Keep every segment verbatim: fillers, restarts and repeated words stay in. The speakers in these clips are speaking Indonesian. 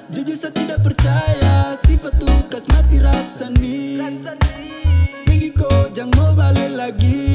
Jujur saya tidak percaya sifat tugas mati rasani. Pergi kau jangan mau balik lagi.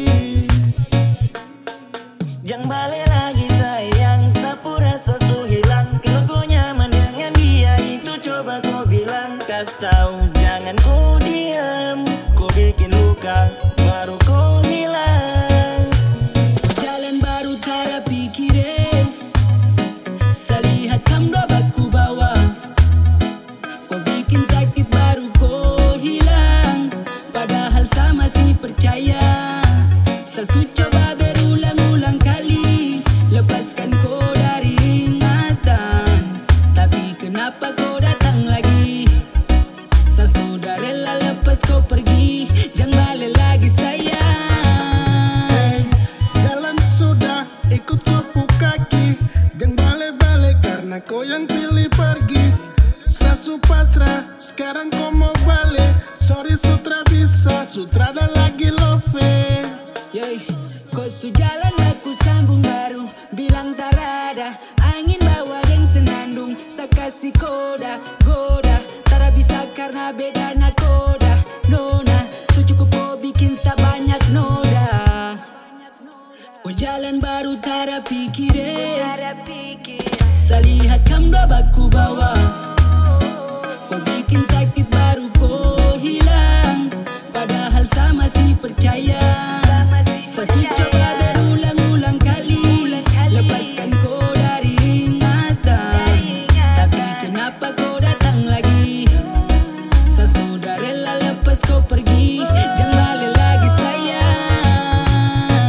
Jangan balik lagi sayang, sapu rasa su hilang. Kalau kau nyaman dengan dia itu coba kau bilang. Kasih tahu jangan kau diam, kau bikin luka baru kau hilang. Jalan baru tara pikirin, salihat kam dua baku bawa. Kau bikin sakit baru kau hilang, padahal saya masih percaya. Saya su coba berulang-ulang kali, lepaskan kau dari ingatan, tapi kenapa kau datang lagi? Saya sudah rela lepas kau pergi, jangan balik lagi sayang. Jalan sudah ikut kupu kaki, jangan balik-balik karena kau yang pilih pergi. Sasu pasrah, sekarang kau mau balik. Sorry sutra bisa, sutra ada lagi love. Yey, kau su jalan aku sambung baru, bilang tak ada angin bawa dan senandung. Saya kasih koda, goda, tak bisa karena beda nakoda. Nona, su cukup kau bikin saya banyak noda. Kau jalan baru tara pikirin, saya lihat kam dua baku bawa. Kau bikin sakit baru kau hilang, padahal saya masih percaya. Saya su coba berulang-ulang kali, lepaskan kau dari ingatan, tapi kenapa kau datang lagi? Saya sudah rela lepas kau pergi, jangan balik lagi sayang.